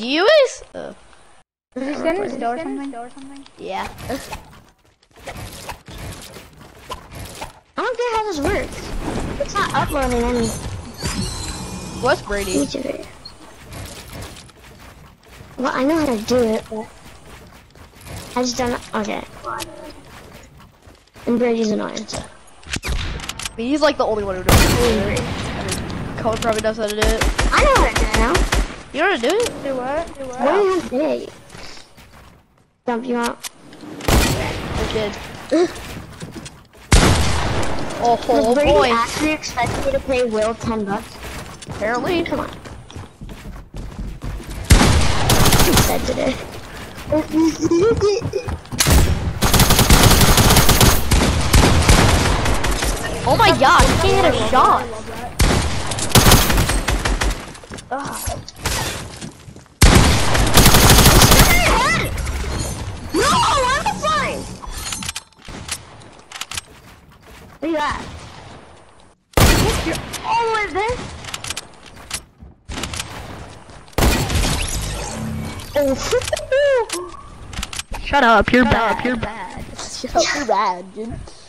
You is? Is he standing still or something? Yeah. I don't get how this works. It's not uploading any What's Brady? YouTube videos. Well, I know how to do it, but I just don't. Okay. And Brady's annoying. So. I mean, he's like the only one who knows how to do it. I mean, Cole probably knows how to do it. I know how to do it now. You know how to do it? Do what? What do you have today? Dump you out. I did. Oh Does Brady boy. actually expect me to pay Will $10? Apparently. Come on. He said today. Oh my gosh, he can't hit a shot. No, I'm fine. Look at that. You're all the way there. Oh. Shut up, you're bad. You're bad. Shut up, you're bad, dude.